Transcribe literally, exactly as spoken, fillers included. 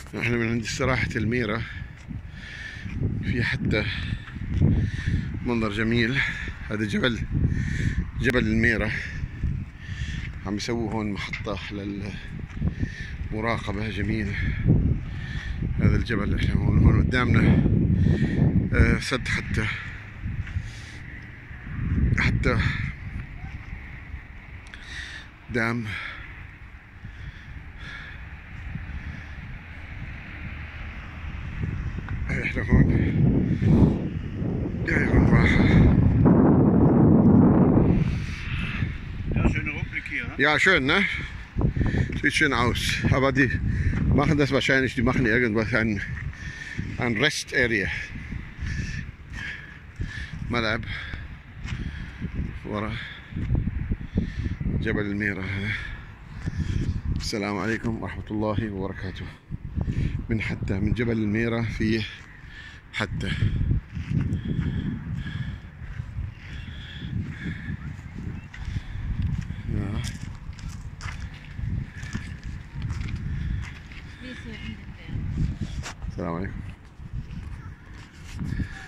احنا من عند استراحة الميرة، في حتى منظر جميل. هذا جبل جبل الميرة، عم يسووا هون محطة للمراقبة. جميل هذا الجبل. احنا هون هون قدامنا آه سد حتى حتى دام. احنا هون يعني هون راحة. Ja, schön, ne? Sieht schön aus. Aber die machen das wahrscheinlich, die machen irgendwas, ein, ein Rest-Area. ملعب ورا جبل الميرة هذا. السلام عليكم ورحمة الله وبركاته. من حتى من جبل الميرة في حتى. السلام عليكم.